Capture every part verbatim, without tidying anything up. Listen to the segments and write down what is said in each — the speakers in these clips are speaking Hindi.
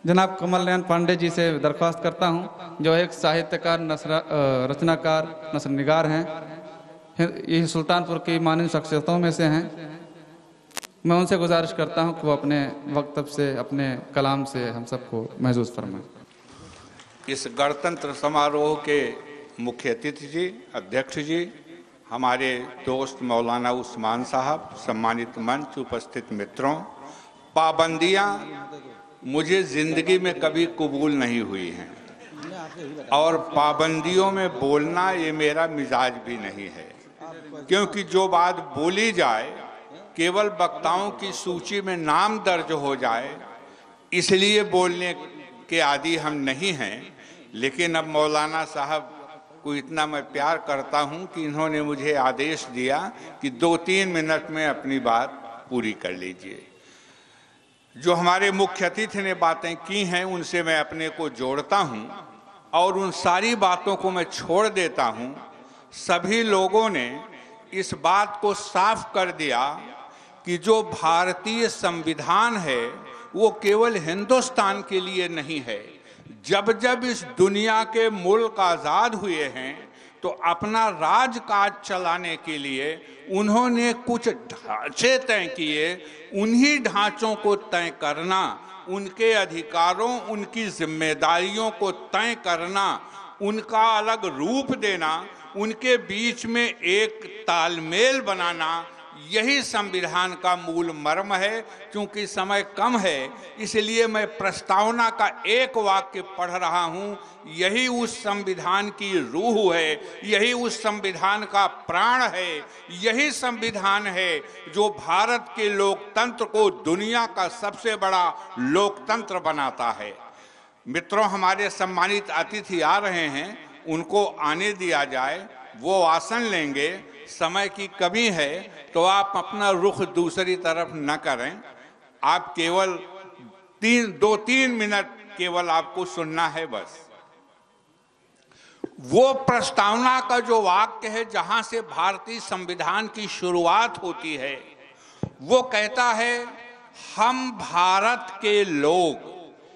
जनाब कमल नयन पांडे जी से दरख्वास्त करता हूं, जो एक साहित्यकार, नसरा रचनाकार, नसरनिगार हैं, ये सुल्तानपुर की माननीय शख्सियतों में से हैं। मैं उनसे गुजारिश करता हूं कि वो अपने वक्तव्य से, अपने कलाम से हम सबको महसूस फरमाएं। इस गणतंत्र समारोह के मुख्य अतिथि जी, अध्यक्ष जी, हमारे दोस्त मौलाना उस्मान साहब, सम्मानित मंच, उपस्थित मित्रों, पाबंदियां मुझे जिंदगी में कभी कबूल नहीं हुई हैं और पाबंदियों में बोलना ये मेरा मिजाज भी नहीं है, क्योंकि जो बात बोली जाए केवल वक्ताओं की सूची में नाम दर्ज हो जाए इसलिए बोलने के आदी हम नहीं हैं। लेकिन अब मौलाना साहब को इतना मैं प्यार करता हूं कि इन्होंने मुझे आदेश दिया कि दो तीन मिनट में अपनी बात पूरी कर लीजिए। जो हमारे मुख्य अतिथि ने बातें की हैं उनसे मैं अपने को जोड़ता हूं और उन सारी बातों को मैं छोड़ देता हूं। सभी लोगों ने इस बात को साफ कर दिया कि जो भारतीय संविधान है वो केवल हिंदुस्तान के लिए नहीं है। जब जब इस दुनिया के मुल्क आज़ाद हुए हैं तो अपना राजकाज चलाने के लिए उन्होंने कुछ ढांचे तय किए। उन्हीं ढांचों को तय करना, उनके अधिकारों, उनकी जिम्मेदारियों को तय करना, उनका अलग रूप देना, उनके बीच में एक तालमेल बनाना, यही संविधान का मूल मर्म है। क्योंकि समय कम है इसलिए मैं प्रस्तावना का एक वाक्य पढ़ रहा हूं। यही उस संविधान की रूह है, यही उस संविधान का प्राण है, यही संविधान है जो भारत के लोकतंत्र को दुनिया का सबसे बड़ा लोकतंत्र बनाता है। मित्रों, हमारे सम्मानित अतिथि आ रहे हैं, उनको आने दिया जाए, वो आसन लेंगे। समय की कमी है तो आप अपना रुख दूसरी तरफ न करें। आप केवल तीन दो तीन मिनट केवल आपको सुनना है बस। वो प्रस्तावना का जो वाक्य है जहां से भारतीय संविधान की शुरुआत होती है वो कहता है, हम भारत के लोग।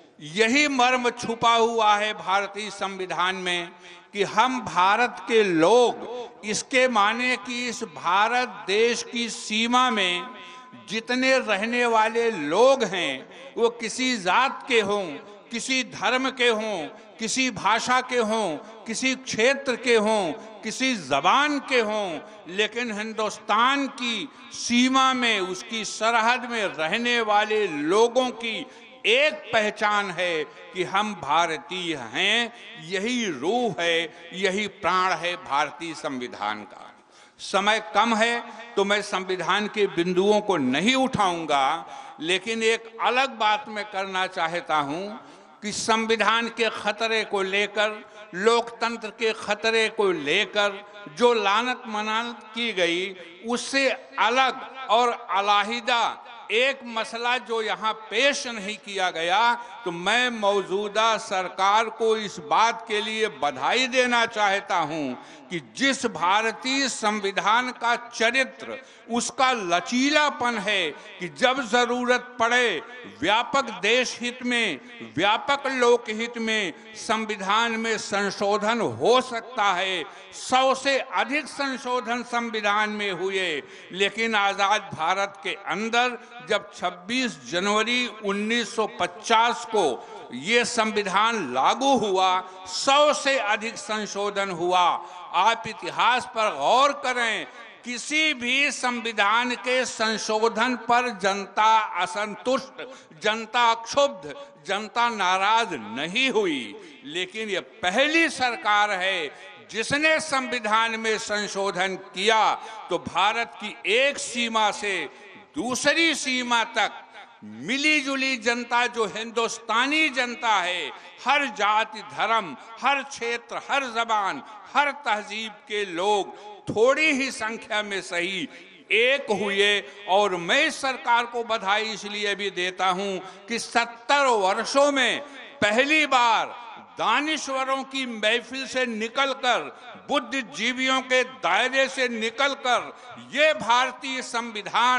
यही मर्म छुपा हुआ है भारतीय संविधान में कि हम भारत के लोग। इसके माने कि इस भारत देश की सीमा में जितने रहने वाले लोग हैं वो किसी जात के हों, किसी धर्म के हों, किसी भाषा के हों, किसी क्षेत्र के हों, किसी जबान के हों, लेकिन हिंदुस्तान की सीमा में, उसकी सरहद में रहने वाले लोगों की एक पहचान है कि हम भारतीय हैं। यही रूह है, यही प्राण है भारतीय संविधान का। समय कम है तो मैं संविधान के बिंदुओं को नहीं उठाऊंगा, लेकिन एक अलग बात मैं करना चाहता हूं कि संविधान के खतरे को लेकर, लोकतंत्र के खतरे को लेकर जो लानत मनानत की गई, उससे अलग और अलहिदा एक मसला जो यहाँ पेश नहीं किया गया, तो मैं मौजूदा सरकार को इस बात के लिए बधाई देना चाहता हूँ कि जिस भारतीय संविधान का चरित्र, उसका लचीलापन है कि जब जरूरत पड़े व्यापक देश हित में, व्यापक लोकहित में संविधान में संशोधन हो सकता है। सौ से अधिक संशोधन संविधान में हुए, लेकिन आजाद भारत के अंदर जब छब्बीस जनवरी उन्नीस सौ पचास को ये संविधान लागू हुआ, सौ से अधिक संशोधन हुआ। आप इतिहास पर गौर करें, किसी भी संविधान के संशोधन पर जनता असंतुष्ट, जनता क्षुब्ध, जनता नाराज नहीं हुई। लेकिन ये पहली सरकार है जिसने संविधान में संशोधन किया तो भारत की एक सीमा से दूसरी सीमा तक मिली जुली जनता, जो हिंदुस्तानी जनता है, हर जाति, धर्म, हर क्षेत्र, हर जबान, हर तहजीब के लोग थोड़ी ही संख्या में सही एक हुए। और मैं इस सरकार को बधाई इसलिए भी देता हूं कि सत्तर वर्षों में पहली बार दानिश्वरों की महफिल से निकलकर, बुद्धिजीवियों के दायरे से निकलकर ये भारतीय संविधान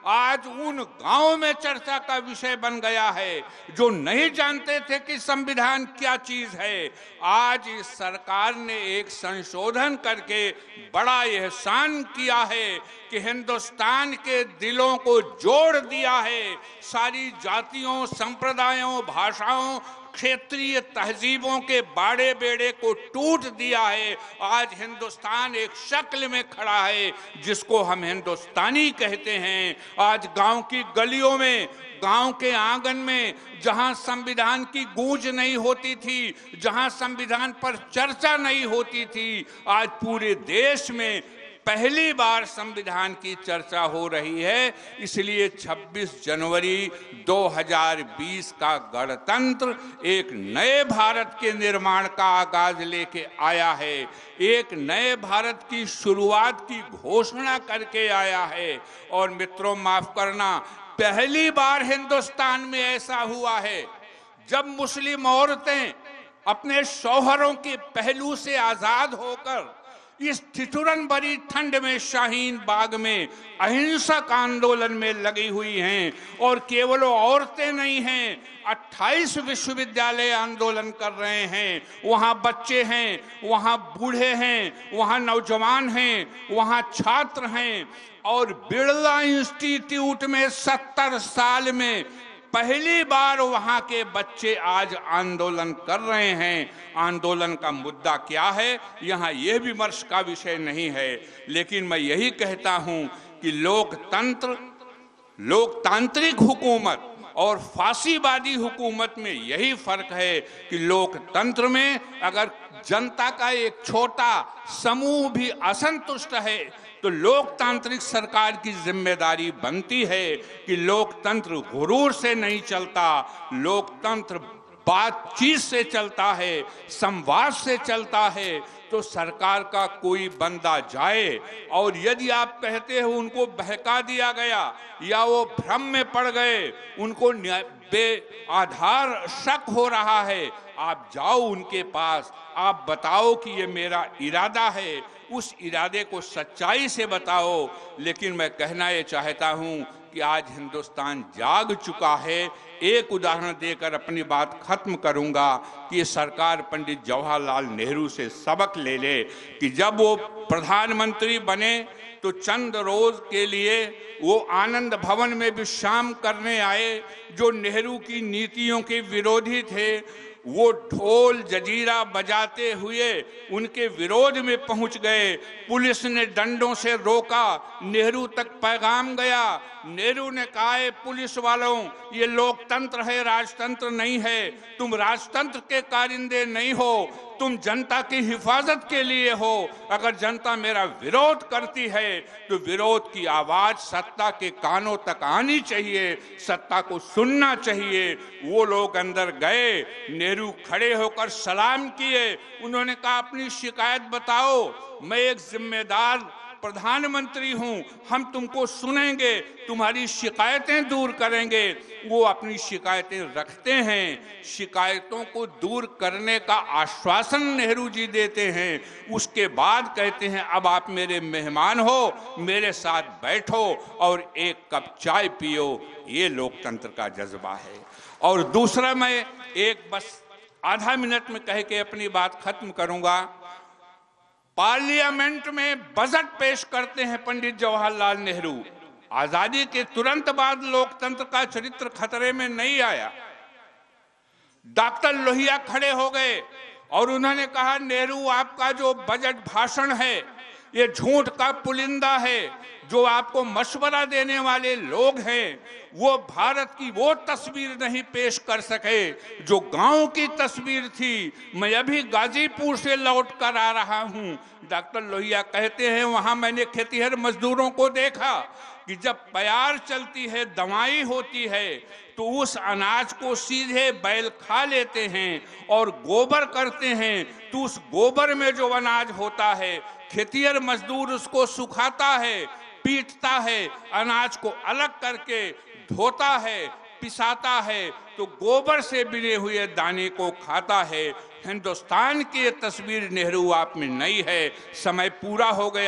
आज उन गांवों में चर्चा का विषय बन गया है जो नहीं जानते थे कि संविधान क्या चीज है। आज इस सरकार ने एक संशोधन करके बड़ा एहसान किया है कि हिंदुस्तान के दिलों को जोड़ दिया है, सारी जातियों, संप्रदायों, भाषाओं, क्षेत्रीय तहजीबों के बाड़े बेड़े को टूट दिया है। आज हिंदुस्तान एक शक्ल में खड़ा है जिसको हम हिंदुस्तानी कहते हैं। आज गांव की गलियों में, गांव के आंगन में, जहां संविधान की गूंज नहीं होती थी, जहां संविधान पर चर्चा नहीं होती थी, आज पूरे देश में पहली बार संविधान की चर्चा हो रही है। इसलिए छब्बीस जनवरी दो हज़ार बीस का गणतंत्र एक नए भारत के निर्माण का आगाज लेके आया है, एक नए भारत की शुरुआत की घोषणा करके आया है। और मित्रों, माफ करना, पहली बार हिंदुस्तान में ऐसा हुआ है जब मुस्लिम औरतें अपने शौहरों के पहलू से आजाद होकर इस ठिठुरन भरी ठंड में शाहीन बाग में अहिंसक आंदोलन में लगी हुई हैं। और केवल औरतें नहीं हैं, अट्ठाईस विश्वविद्यालय आंदोलन कर रहे हैं। वहाँ बच्चे हैं, वहाँ बूढ़े हैं, वहाँ नौजवान हैं, वहाँ छात्र हैं। और बिरला इंस्टीट्यूट में सत्तर साल में पहली बार वहां के बच्चे आज आंदोलन कर रहे हैं। आंदोलन का मुद्दा क्या है, यहाँ यह विमर्श का विषय नहीं है, लेकिन मैं यही कहता हूं कि लोकतंत्र, लोकतांत्रिक हुकूमत और फांसीवादी हुकूमत में यही फर्क है कि लोकतंत्र में अगर जनता का एक छोटा समूह भी असंतुष्ट है तो लोकतांत्रिक सरकार की जिम्मेदारी बनती है कि लोकतंत्र गुरूर से नहीं चलता, लोकतंत्र बातचीत से चलता है, संवाद से चलता है। तो सरकार का कोई बंदा जाए और यदि आप कहते हो उनको बहका दिया गया या वो भ्रम में पड़ गए, उनको बे आधार शक हो रहा है, आप जाओ उनके पास, आप बताओ कि ये मेरा इरादा है, उस इरादे को सच्चाई से बताओ। लेकिन मैं कहना ये चाहता हूं कि आज हिंदुस्तान जाग चुका है। एक उदाहरण देकर अपनी बात खत्म करूंगा कि ये सरकार पंडित जवाहरलाल नेहरू से सबक ले ले कि जब वो प्रधानमंत्री बने तो चंद रोज के लिए वो आनंद भवन में विश्राम करने आए। जो नेहरू की नीतियों के विरोधी थे वो ढोल जजीरा बजाते हुए उनके विरोध में पहुंच गए। पुलिस ने डंडों से रोका, नेहरू तक पैगाम गया। नेहरू ने कहा है, पुलिस वालों, ये लोकतंत्र है, राजतंत्र नहीं है। तुम राजतंत्र के कारिंदे नहीं हो, तुम जनता की हिफाजत के लिए हो। अगर जनता मेरा विरोध करती है तो विरोध की आवाज सत्ता के कानों तक आनी चाहिए, सत्ता को सुनना चाहिए। वो लोग अंदर गए, नेहरू खड़े होकर सलाम किए। उन्होंने कहा, अपनी शिकायत बताओ, मैं एक जिम्मेदार प्रधानमंत्री हूं, हम तुमको सुनेंगे, तुम्हारी शिकायतें दूर करेंगे। वो अपनी शिकायतें रखते हैं, शिकायतों को दूर करने का आश्वासन नेहरू जी देते हैं। उसके बाद कहते हैं, अब आप मेरे मेहमान हो, मेरे साथ बैठो और एक कप चाय पियो। ये लोकतंत्र का जज्बा है। और दूसरा, मैं एक बस आधा मिनट में कह के अपनी बात खत्म करूंगा। पार्लियामेंट में बजट पेश करते हैं पंडित जवाहरलाल नेहरू। आजादी के तुरंत बाद लोकतंत्र का चरित्र खतरे में नहीं आया। डॉक्टर लोहिया खड़े हो गए और उन्होंने कहा, नेहरू, आपका जो बजट भाषण है ये झूठ का पुलिंदा है। जो आपको मशवरा देने वाले लोग हैं वो भारत की वो तस्वीर नहीं पेश कर सके जो गांव की तस्वीर थी। मैं अभी गाजीपुर से लौट कर आ रहा हूं। डॉक्टर लोहिया कहते हैं, वहां मैंने खेतीहर मजदूरों को देखा कि जब प्यार चलती है, दवाई होती है, तो उस अनाज को सीधे बैल खा लेते हैं और गोबर करते हैं। तो उस गोबर में जो अनाज होता है, खेतीहर मजदूर उसको सुखाता है, पीटता है, अनाज को अलग करके धोता है, पिसाता है, तो गोबर से बिने हुए दाने को खाता है। हिंदुस्तान की ये तस्वीर नेहरू आप में नहीं है। समय पूरा हो गया।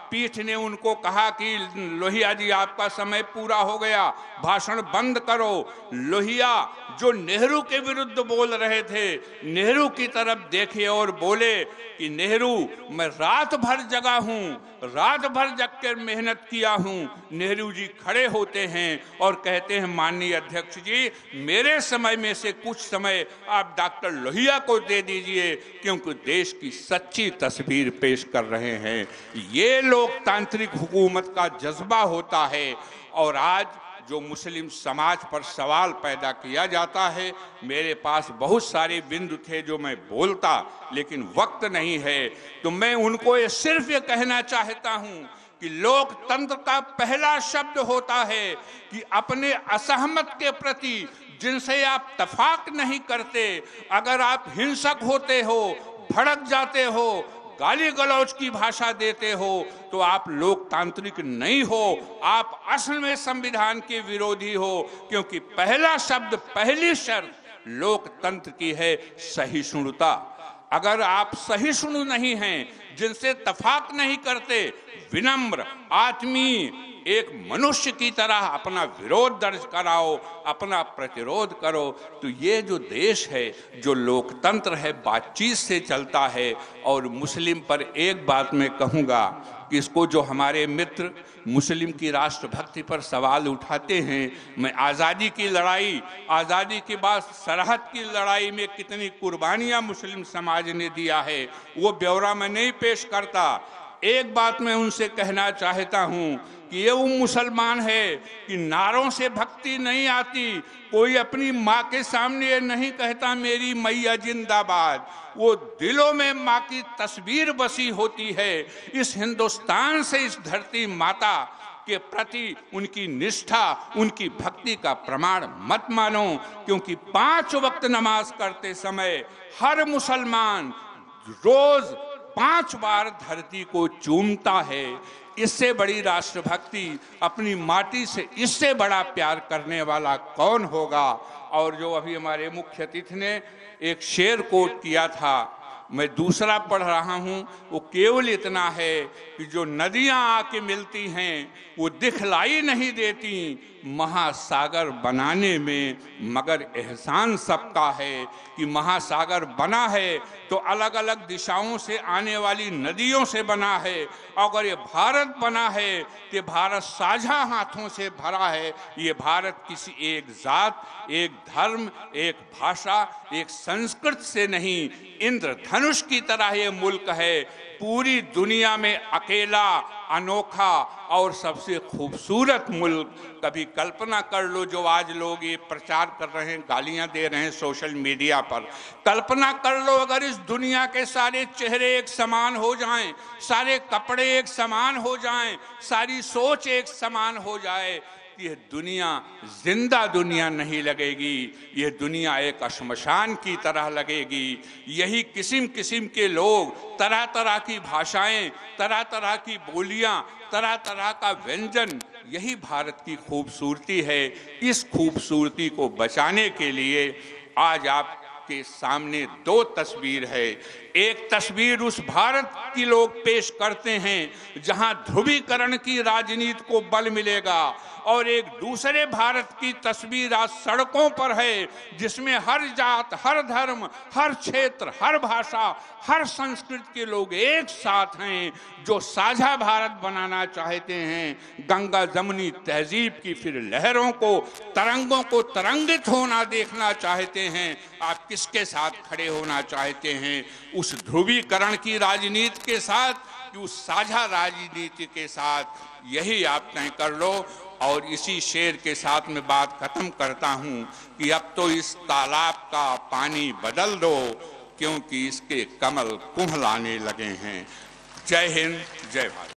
पीठ ने उनको कहा कि लोहिया जी आपका समय पूरा हो गया, भाषण बंद करो। लोहिया जो नेहरू के विरुद्ध बोल रहे थे, नेहरू की तरफ देखे और बोले कि नेहरू मैं रात भर जगा हूं, रात भर जग कर मेहनत किया हूं। नेहरू जी खड़े होते हैं और कहते हैं माननीय अध्यक्ष जी, मेरे समय में से कुछ समय आप डॉक्टर लोहिया को दे दीजिए, क्योंकि देश की सच्ची तस्वीर पेश कर रहे हैं। ये लोकतांत्रिक हुकूमत का जज्बा होता है। और आज जो मुस्लिम समाज पर सवाल पैदा किया जाता है, मेरे पास बहुत सारे बिंदु थे जो मैं बोलता, लेकिन वक्त नहीं है, तो मैं उनको ये सिर्फ ये कहना चाहता हूं कि लोकतंत्र का पहला शब्द होता है कि अपने असहमत के प्रति जिनसे आप तफाक नहीं करते, अगर आप हिंसक होते हो, भड़क जाते हो, गाली गलौज की भाषा देते हो, तो आप लोकतांत्रिक नहीं हो, आप असल में संविधान के विरोधी हो। क्योंकि पहला शब्द, पहली शर्त लोकतंत्र की है सहिष्णुता। अगर आप सहिष्णु नहीं हैं, जिनसे तफाक नहीं करते, विनम्र आत्मीय एक मनुष्य की तरह अपना विरोध दर्ज कराओ, अपना प्रतिरोध करो, तो ये जो देश है, जो लोकतंत्र है, बातचीत से चलता है। और मुस्लिम पर एक बात मैं कहूँगा कि इसको जो हमारे मित्र मुस्लिम की राष्ट्रभक्ति पर सवाल उठाते हैं, मैं आज़ादी की लड़ाई, आज़ादी के बाद सरहद की लड़ाई में कितनी कुर्बानियाँ मुस्लिम समाज ने दिया है, वो ब्यौरा मैं नहीं पेश करता। एक बात मैं उनसे कहना चाहता हूँ कि ये वो मुसलमान है कि नारों से भक्ति नहीं आती। कोई अपनी माँ के सामने ये नहीं कहता मेरी मैया जिंदाबाद, वो दिलों में माँ की तस्वीर बसी होती है। इस हिंदुस्तान से, इस धरती माता के प्रति उनकी निष्ठा, उनकी भक्ति का प्रमाण मत मानो, क्योंकि पांच वक्त नमाज करते समय हर मुसलमान रोज पांच बार धरती को चूमता है। इससे बड़ी राष्ट्रभक्ति, अपनी माटी से इससे बड़ा प्यार करने वाला कौन होगा। और जो अभी हमारे मुख्य अतिथि ने एक शेर कोट किया था, मैं दूसरा पढ़ रहा हूँ, वो केवल इतना है कि जो नदियाँ आके मिलती हैं वो दिखलाई नहीं देती महासागर बनाने में, मगर एहसान सबका है कि महासागर बना है तो अलग अलग दिशाओं से आने वाली नदियों से बना है। अगर ये भारत बना है तो भारत साझा हाथों से भरा है। ये भारत किसी एक जात, एक धर्म, एक भाषा, एक संस्कृत से नहीं, इंद्रधनुष की तरह ये मुल्क है। पूरी दुनिया में अकेला, अनोखा और सबसे खूबसूरत मुल्क। कभी कल्पना कर लो, जो आज लोग ये प्रचार कर रहे हैं, गालियां दे रहे हैं सोशल मीडिया पर, कल्पना कर लो अगर इस दुनिया के सारे चेहरे एक समान हो जाएं, सारे कपड़े एक समान हो जाएं, सारी सोच एक समान हो जाए, यह दुनिया जिंदा दुनिया नहीं लगेगी। यह दुनिया एक श्मशान की तरह लगेगी। यही किस्म किस्म के लोग, तरह तरह की भाषाएं, तरह तरह की बोलियां, तरह तरह का व्यंजन, यही भारत की खूबसूरती है। इस खूबसूरती को बचाने के लिए आज आपके सामने दो तस्वीर है। एक तस्वीर उस भारत की लोग पेश करते हैं जहां ध्रुवीकरण की राजनीति को बल मिलेगा, और एक दूसरे भारत की तस्वीर आज सड़कों पर है जिसमें हर जात, हर धर्म, हर क्षेत्र, हर भाषा, हर संस्कृति के लोग एक साथ हैं, जो साझा भारत बनाना चाहते हैं। गंगा जमुनी तहजीब की फिर लहरों को, तरंगों को तरंगित होना देखना चाहते हैं। आप किसके साथ खड़े होना चाहते हैं? उस ध्रुवीकरण की राजनीति के साथ कि उस साझा राजनीति के साथ? यही आप तय कर लो। और इसी शेर के साथ मैं बात खत्म करता हूं कि अब तो इस तालाब का पानी बदल दो, क्योंकि इसके कमल कुम्हलाने लगे हैं। जय हिंद, जय भारत।